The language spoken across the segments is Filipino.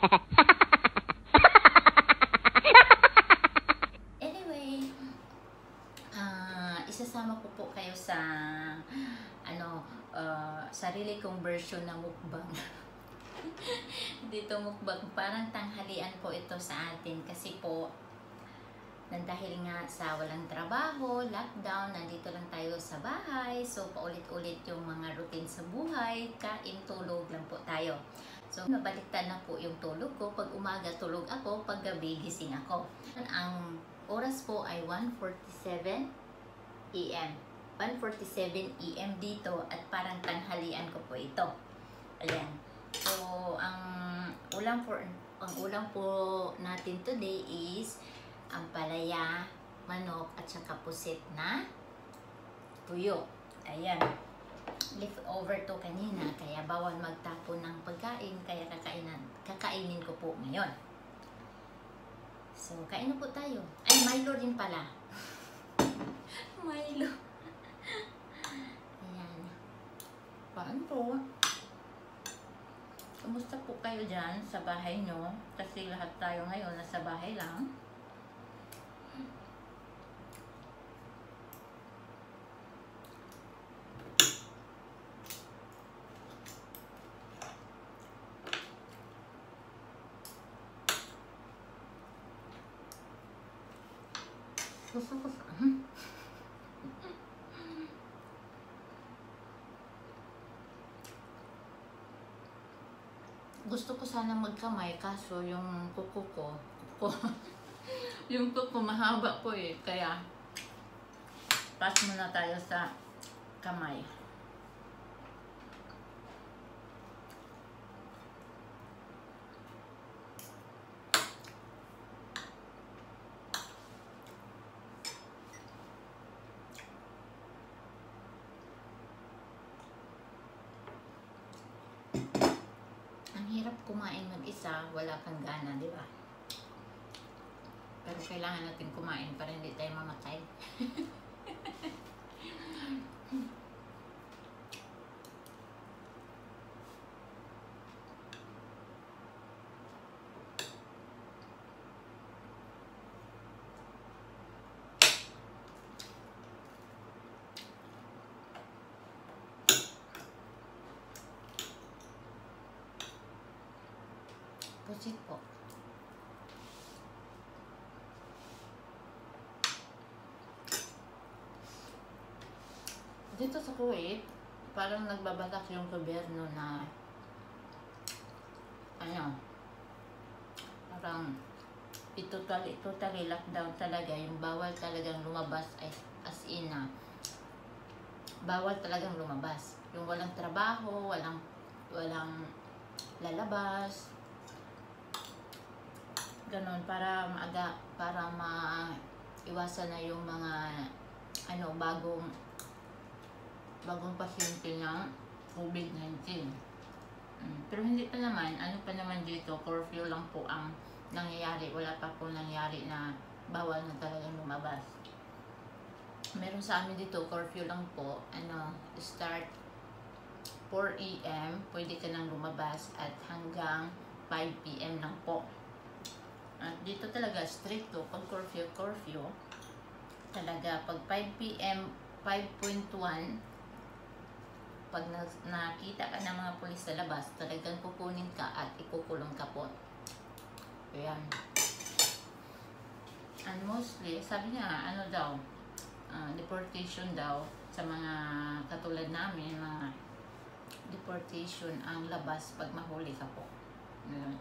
Anyway, isasama ko po kayo sa sarili kong version na mukbang. Dito mukbang, parang tanghalian po ito sa atin kasi po dahil nga sa walang trabaho, lockdown, nandito lang tayo sa bahay, so paulit-ulit yung mga routine sa buhay, kain, tulog lang po tayo. So nabaliktad na po yung tulog ko. Pag umaga tulog ako, pag gabi gising ako. Ang oras po ay 1:47 AM. 1:47 AM dito at parang tanghalian ko po ito. Ayan. So ang ulam po natin today is ang palaya, manok at saka pusit na tuyo. Ayan. Leftover to kanina kaya bawal magtapon ng pagkain kaya kakainin ko po ngayon. So kain na po tayo. Ay, Milo din pala. Milo. Ayan. Paano po? Kumusta po kayo dyan sa bahay nyo? Kasi lahat tayo ngayon nasa bahay lang. Gusto ko sana magkamay kaso yung kuko ko yung kuko mahaba po eh, kaya pass muna tayo sa kamay. Hirap kumain mag-isa, wala kang gana, di ba? Pero kailangan natin kumain para hindi tayo mamatay. Pusit po. Dito sa Kuwait, parang nagbabalak yung gobyerno na parang totally lockdown talaga, yung bawal talagang lumabas as in na bawal talagang lumabas. Yung walang trabaho, walang lalabas. Ganon, para maiwasan na yung mga bagong pasyente ng COVID-19. Pero hindi pa naman, dito, curfew lang po ang nangyayari. Wala pa po nangyayari na bawal na talagang lumabas. Meron sa amin dito, curfew lang po, start 4 AM, pwede ka nang lumabas at hanggang 5 PM lang po. At dito talaga stricto pag curfew talaga pag 5 PM 5.1 pag nakita ka ng mga pulis sa labas talagang kukunin ka at ikukulong ka po. Ayan. And mostly sabi niya deportation daw sa mga katulad namin, mga deportation ang labas pag mahuli ka po. Ayan.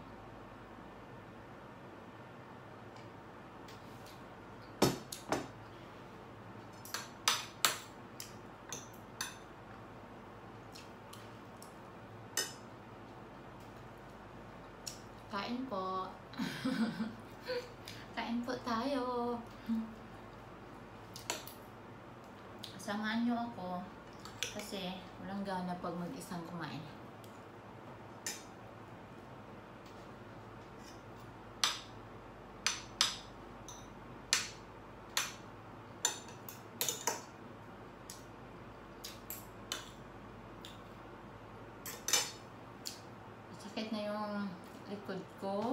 Kain po. Kain po tayo. Samahan nyo ako kasi walang gana pag mag-isang kumain. Sakit na yung likod ko.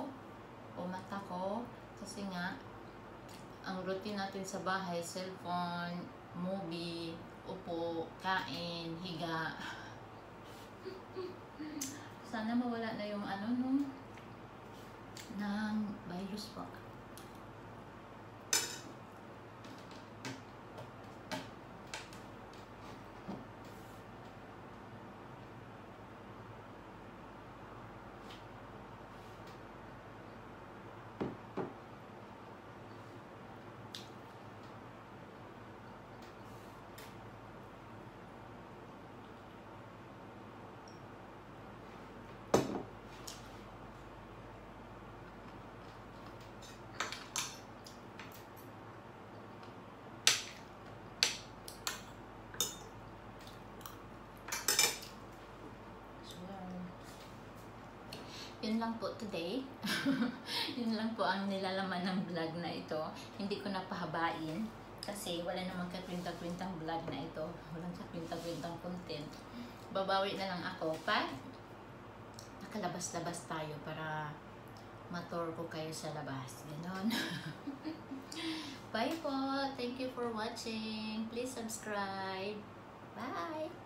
Kasi nga, ang routine natin sa bahay, cellphone, movie, upo, kain, higa. Sana mawala na yung ano no, ng virus po. Yun lang po today. Yun lang po ang nilalaman ng vlog na ito. Hindi ko napahabain kasi wala namang kakwinta-kwintang vlog na ito. Walang kakwinta-kwintang content. Babawi na lang ako pa nakalabas-labas tayo para ma-tour ko kayo sa labas. Ganon. Bye po. Thank you for watching. Please subscribe. Bye.